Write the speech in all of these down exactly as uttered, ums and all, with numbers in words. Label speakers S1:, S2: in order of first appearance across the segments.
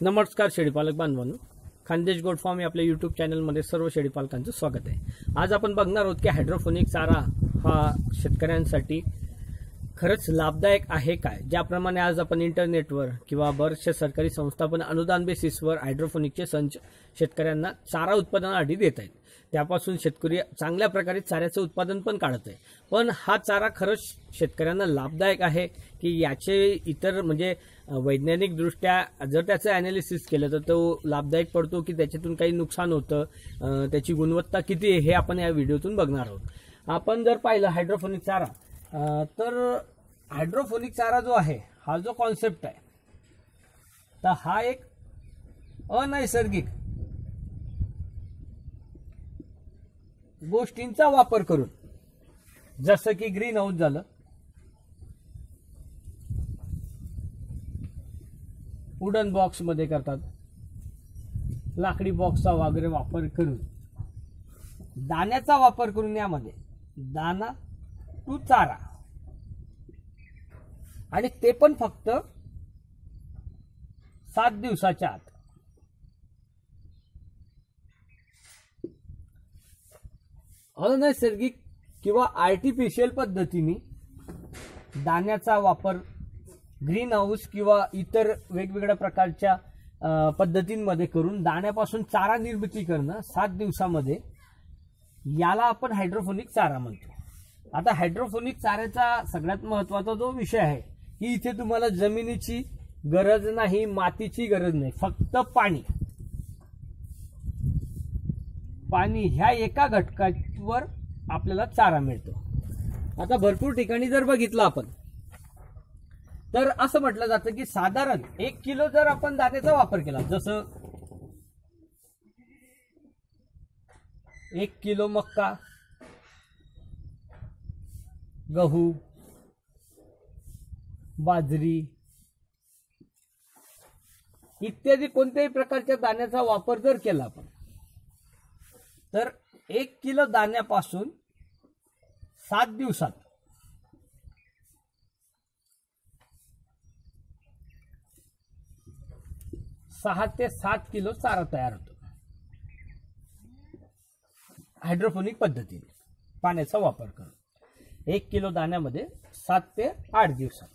S1: नमस्कार शेळीपालक बांधवांनो, Khandesh goat farm या आपल्या यूट्यूब चॅनलमध्ये सर्व शेळीपालकांचं स्वागत आहे। आज आपण बघणार आहोत की हायड्रोपोनिक चारा हा शेतकऱ्यांसाठी खरंच लाभदायक आहे काय। ज्याप्रमाणे आज आपण इंटरनेटवर किंवा बरेचशा सरकारी संस्था पण अनुदान बेसिसवर हायड्रोपोनिकचे संच शेतकऱ्यांना चारा उत्पादनासाठी देत आहेत। त्यापासून शेतकरी चांगल्या प्रकारे चाऱ्याचं उत्पादन पण काढत आहे। पण हा चारा खरंच शेतकऱ्यांना लाभदायक आहे की याचे इतर म्हणजे वैज्ञानिक दृष्ट्या जर त्याचं ॲनालिसिस केलं तर तो लाभदायक पडतो की त्याच्यातून काही नुकसान होतं, त्याची गुणवत्ता किती आहे हे आपण या व्हिडिओतून बघणार आहोत। आपण जर पाहिलं हायड्रोपोनिक चारा तर हायड्रोपोनिक चारा जो आहे हा जो कॉन्सेप्ट आहे तर हा एक अनैसर्गिक गोष्टींचा वापर करून, जसं की ग्रीन हाऊस झालं, वुडन बॉक्स मध्ये करतात, लाकडी बॉक्सचा वगैरे वापर करून, दाण्याचा वापर करून यामध्ये दाना टू चारा, आणि ते पण फक्त सात दिवसाच्या आत। अनैसर्गिक किंवा आर्टिफिशियल पद्धतीने दाण्याचा वापर ग्रीन हाऊस किंवा इतर वेगवेगळ्या प्रकारच्या पद्धतींमध्ये करून दाण्यापासून चारा निर्मिती करणं सात दिवसामध्ये, याला आपण हायड्रोपोनिक चारा म्हणतो। आता हायड्रोपोनिक चाऱ्याचा सगळ्यात महत्त्वाचा जो विषय आहे की इथे तुम्हाला जमिनीची गरज नाही, मातीची गरज नाही, फक्त पाणी पाणी ह्या एका घटकावर आपल्याला चारा मिळतो। आता भरपूर ठिकाणी जर बघितलं आपण तर असं म्हटलं जातं की साधारण एक किलो जर आपण दाण्याचा वापर केला, जसं एक किलो मक्का, गहू, बाजरी इत्यादी कोणत्याही प्रकारच्या दाण्याचा वापर जर केला आपण तर एक किलो दाण्यापासून सात दिवसात सहा ते सात किलो चारा तयार होतो हायड्रोपोनिक पद्धतीने पाण्याचा वापर करून। एक किलो दाण्यामध्ये सात ते आठ दिवसात,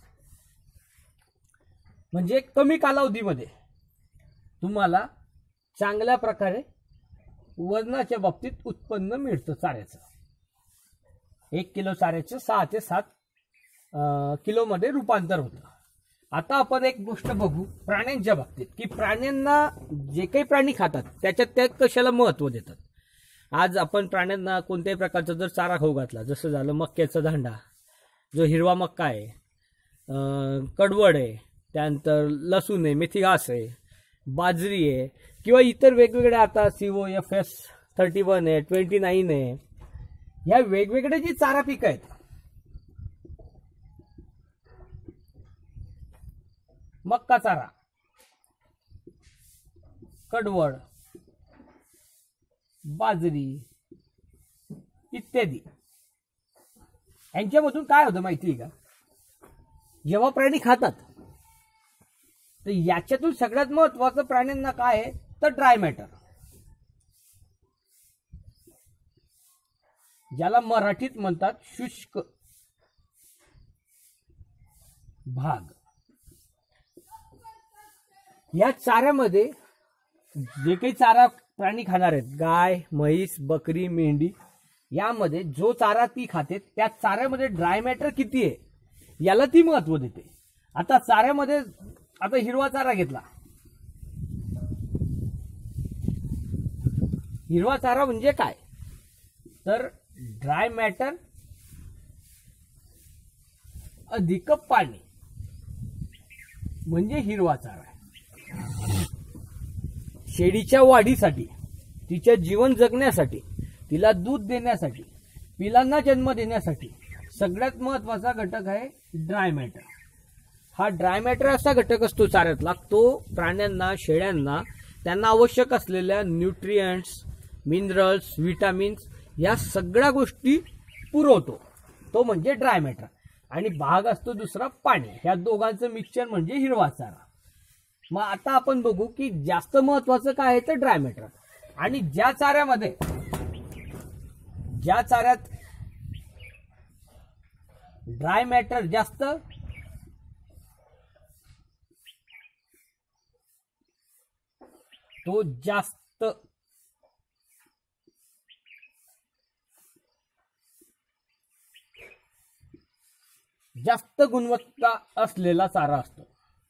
S1: म्हणजे कमी कालावधीमध्ये तुम्हाला चांगल्या प्रकारे वजनाच्या बाबतीत उत्पन्न मिळतं चाऱ्याचं। एक किलो चाऱ्याचं सहा ते सात किलो मध्ये रूपांतर होतं। आता आपण एक गोष्ट बघू प्राण्यांच्या बाबतीत की प्राण्यांना जे काही प्राणी खातात त्याच्यात त्या कशाला महत्त्व देतात। आज आपण प्राण्यांना कोणत्याही प्रकारचा जर चारा खाऊ घातला, जसं झालं मक्याचा दांडा, जो हिरवा मक्का आहे, कडवड आहे, त्यानंतर लसूण आहे, मेथी घास आहे, बाजरी आहे, किंवा इतर वेगवेगळ्या आता CO F S thirty one आहे, ट्वेंटी नाईन आहे, ह्या वेगवेगळे जी चारा पिकं आहेत, मक्का चारा, कडवड, बाजरी इत्यादी, यांच्यामधून काय होतं माहिती आहे का, जेव्हा प्राणी खातात तर याच्यातून सगळ्यात महत्वाचं प्राण्यांना काय आहे तर ड्राय मॅटर, ज्याला मराठीत म्हणतात शुष्क भाग। या चाऱ्यामध्ये जे काही चारा प्राणी खाणार आहेत, गाय, म्हैस, बकरी, मेंढी, यामध्ये जो चारा ती खाते त्या चाऱ्यामध्ये ड्राय मॅटर किती आहे याला ती महत्व देते। आता चाऱ्यामध्ये आता हिरवा चारा घेतला, हिरवा चारा म्हणजे काय तर ड्राय मॅटर अधिक पाणी म्हणजे हिरवा चारा। शेळीच्या वाढीसाठी, तिच्या जीवन जगण्यासाठी, तिला दूध देण्यासाठी, पिलांना जन्म देण्यासाठी सगळ्यात महत्वाचा घटक आहे ड्राय मॅटर। हा ड्राय मॅटर असा घटक असतो चाऱ्यातला, तो प्राण्यांना, शेळ्यांना त्यांना आवश्यक असलेल्या न्यूट्रिएंट्स, मिनरल्स, विटामिन्स या सगळ्या गोष्टी पुरवतो, तो म्हणजे ड्राय मॅटर। आणि भाग असतो दुसरा पाणी, ह्या दोघांचं मिक्सचर म्हणजे हिरवा चारा। मग आता आपण बघू की जास्त महत्वाचं काय आहे तर ड्राय मॅटर. आणि ज्या चाऱ्यामध्ये ज्या चाऱ्यात ड्राय मॅटर जास्त तो जास्त जास्त गुणवत्ता असलेला चारा असतो.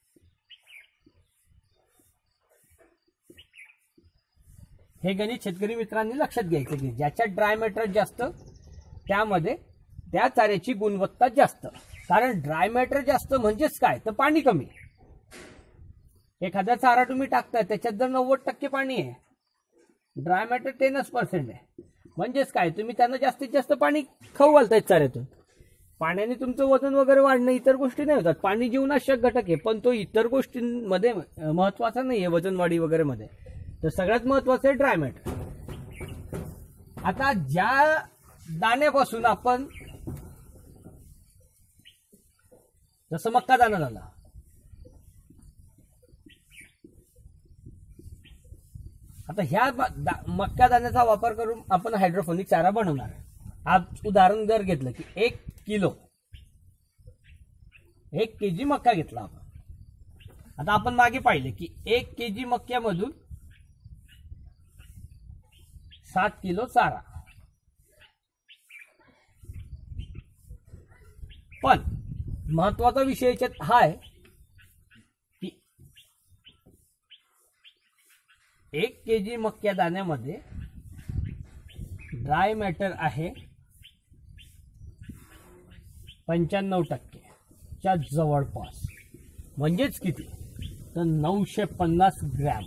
S1: हे गणित शेतकरी मित्रांनी लक्षात घ्यायचं की ज्याच्यात ड्राय मॅटर जास्त त्यामध्ये त्या चाऱ्याची गुणवत्ता जास्त. कारण ड्राय मॅटर जास्त म्हणजेच काय तर पाणी कमी. एखादा चारा तुम्ही टाकताय त्याच्यात जर नव्वद टक्के पाणी आहे, ड्राय मॅटर टेनच पर्सेंट आहे, म्हणजेच काय तुम्ही त्यांना जास्तीत जास्त पाणी खाऊ घालताय चाऱ्यातून. पाण्याने तुमचं वजन वगैरे वाढणं इतर गोष्टी नाही होतात. पाणी जीवनावश्यक घटक आहे, पण तो इतर गोष्टींमध्ये महत्वाचा नाही आहे वजन वाढी वगैरे मध्ये. तर सगळ्यात महत्वाचं आहे ड्राय मॅटर. आता ज्या दाण्यापासून आपण जसं मक्का दाणा झाला, आता ह्या मक्का दाण्याचा वापर करून आपण हायड्रोपोनिक चारा बनवणार आहे. आज उदाहरण जर घेतलं की एक किलो एक केजी मक्का घेतला आपण. आता आपण मागे पाहिले की एक केजी मक्यामधून सात किलो चारा. पण महत्वाचा विषय याच्यात हा आहे की एक केजी मक्या दाण्यामध्ये ड्राय मॅटर आहे पंच्याण्णव टक्केच्या जवळपास. म्हणजेच किती तर नऊशे पन्नास ग्रॅम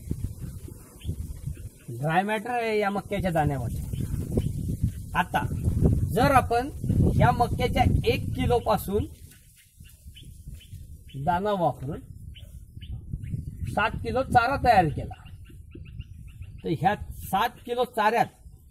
S1: ड्राय मॅटर आहे या मक्याच्या दाण्यामध्ये. आता जर आपण या मक्याच्या एक किलो पासून दाना वापरून सात किलो चारा तयार केला तर ह्या सात किलो चाऱ्यात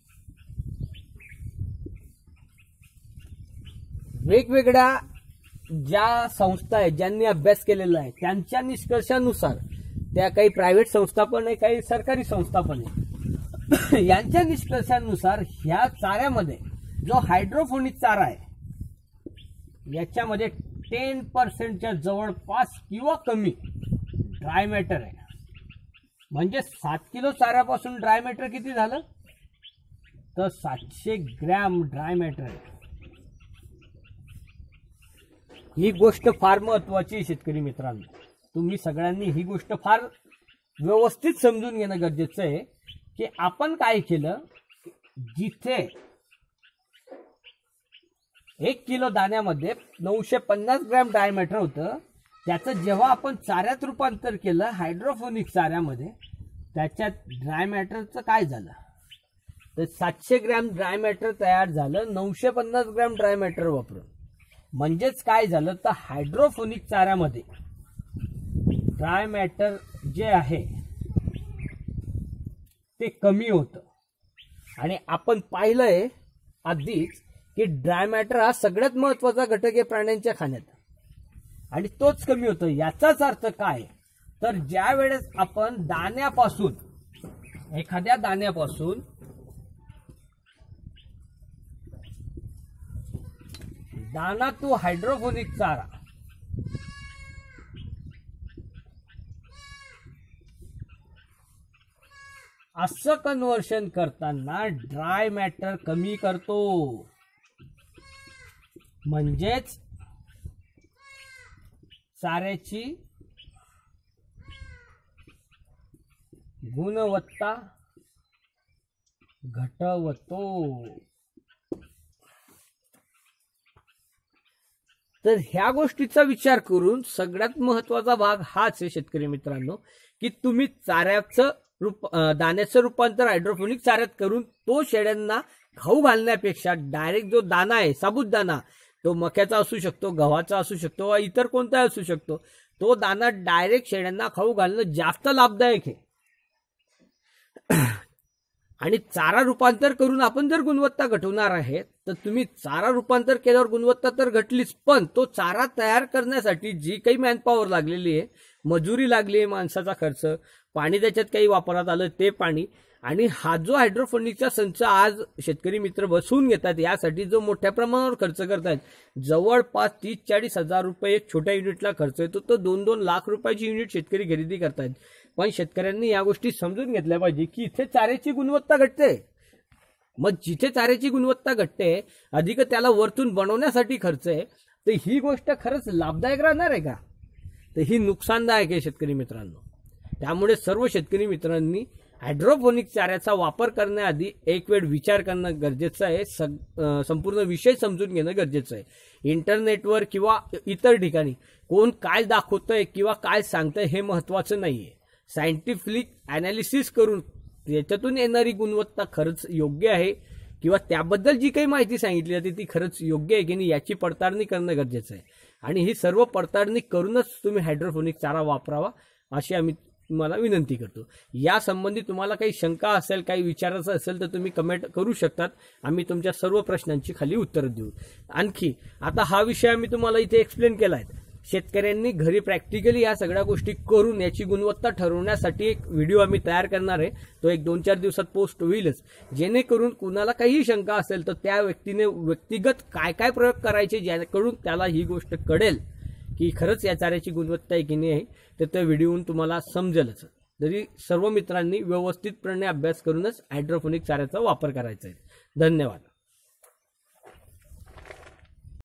S1: वेगवेगळ्या ज्या संस्था आहेत ज्यांनी अभ्यास केलेला आहे त्यांच्या निष्कर्षानुसार, त्या काही प्रायव्हेट संस्था पण आहे काही सरकारी संस्था पण आहे, यांच्या निष्कर्षानुसार ह्या चाऱ्यामध्ये जो हायड्रोपोनिक चारा आहे याच्यामध्ये टेन पर्सेंटच्या जवळपास किंवा कमी ड्राय मॅटर आहे. म्हणजे सात किलो चाऱ्यापासून ड्राय मॅटर किती झालं तर सातशे ग्रॅम ड्राय मॅटर आहे. ही गोष्ट फार महत्वाची आहे शेतकरी मित्रांनो. तुम्ही सगळ्यांनी ही गोष्ट फार व्यवस्थित समजून घेणं गरजेचं आहे की आपण काय केलं. जिथे एक किलो दाण्यामध्ये नऊशे पन्नास ग्रॅम ड्राय मॅटर होतं त्याचं जेव्हा आपण चाऱ्यात रूपांतर केलं हायड्रोपोनिक चाऱ्यामध्ये, त्याच्यात ड्राय मॅटरचं काय झालं तर सातशे ग्रॅम ड्राय मॅटर तयार झालं नऊशे पन्नास ग्रॅम ड्राय मॅटर वापरून. म्हणजेच काय झालं तर हायड्रोपोनिक चाऱ्यामध्ये ड्राय मॅटर जे आहे ते कमी होतं. आणि आपण पाहिलंय आधीच की ड्राय मॅटर हा सगळ्यात महत्वाचा घटक आहे प्राण्यांच्या खाण्यात आणि तोच कमी होतो. याचाच अर्थ काय तर ज्या वेळेस आपण दाण्यापासून एखाद्या दाण्यापासून दाना टू हायड्रोपोनिक चारा असं कन्व्हर्शन करताना ड्राय मॅटर कमी करतो. म्हणजेच चाऱ्याची गुणवत्ता घटवतो. तर ह्या गोष्टीचा विचार करून सगळ्यात महत्वाचा भाग हाच आहे शेतकरी मित्रांनो की तुम्ही चाऱ्याचं रूप दाण्याचं रूपांतर हायड्रोपोनिक चाऱ्यात करून तो शेळ्यांना खाऊ घालण्यापेक्षा डायरेक्ट जो दाना आहे साबूत दाना, तो मक्याचा असू शकतो, गव्हाचा असू शकतो वा इतर कोणताही असू शकतो, तो दाना डायरेक्ट शेळ्यांना खाऊ घालणं जास्त लाभदायक आहे. आणि चारा रूपांतर करून आपण जर गुणवत्ता घटवणार आहे तर तुम्ही चारा रूपांतर केल्यावर गुणवत्ता तर घटलीच, पण तो चारा तयार करण्यासाठी जी काही मॅनपॉवर लागलेली आहे मजुरी लागली आहे, माणसाचा खर्च, पाणी त्याच्यात काही वापरात आलं ते पाणी, आणि हा जो हायड्रोपोनिकचा संच आज शेतकरी मित्र बसवून घेतात यासाठी जो मोठ्या प्रमाणावर खर्च करतात, जवळपास तीस चाळीस हजार रुपये एक छोट्या युनिटला खर्च येतो, तो दोन दोन लाख रुपयाची युनिट शेतकरी खरेदी करतात. पण शेतकऱ्यांनी या गोष्टी समजून घेतल्या पाहिजे की इथे चाऱ्याची गुणवत्ता घटते. मग जिथे चाऱ्याची गुणवत्ता घटते, अधिक त्याला वरतून बनवण्यासाठी खर्च आहे, तर ही गोष्ट खरंच लाभदायक राहणार आहे का? तर ही नुकसानदायक आहे शेतकरी मित्रांनो. त्यामुळे सर्व शेतकरी मित्रांनी हायड्रोपोनिक चाऱ्याचा वापर करण्याआधी एक वेळ विचार करणं गरजेचं आहे. संपूर्ण विषय समजून घेणं गरजेचं आहे. इंटरनेटवर किंवा इतर ठिकाणी कोण काय दाखवतंय किंवा काय सांगतंय हे महत्त्वाचं नाहीये. सायंटिफिक ॲनालिसिस करून त्याच्यातून येणारी गुणवत्ता खरंच योग्य आहे किंवा त्याबद्दल जी काही माहिती सांगितली जाते ती खरंच योग्य आहे की नाही याची पडताळणी करणं गरजेचं आहे. आणि ही सर्व पडताळणी करूनच तुम्ही हायड्रोपोनिक चारा वापरावा अशी आम्ही तुम्हाला विनंती करतो. या संबंधी तुम्हाला काही शंका असेल, काही विचारायचं असेल तर तुम्ही कमेंट करू शकतात. आम्ही तुमच्या सर्व प्रश्नांची खाली उत्तर देऊ. आणखी आता हा विषय आम्ही तुम्हाला इथे एक्सप्लेन केला आहे. शेतकऱ्यांनी घरी प्रॅक्टिकली या सगळ्या गोष्टी करून याची गुणवत्ता ठरवण्यासाठी एक व्हिडिओ आम्ही तयार करणार आहे. तो एक दोन चार दिवसात पोस्ट होईलच, जेणेकरून कुणाला काही शंका असेल तर त्या व्यक्तीने व्यक्तिगत काय काय प्रयोग करायचे ज्याकडून त्याला ही गोष्ट कळेल की खरंच या चाऱ्याची गुणवत्ता आहे की नाही आहे, तर त्या व्हिडिओहून तुम्हाला समजेलच. तरी सर्व मित्रांनी व्यवस्थितपणे अभ्यास करूनच हायड्रोपोनिक चाऱ्याचा वापर करायचा आहे. धन्यवाद.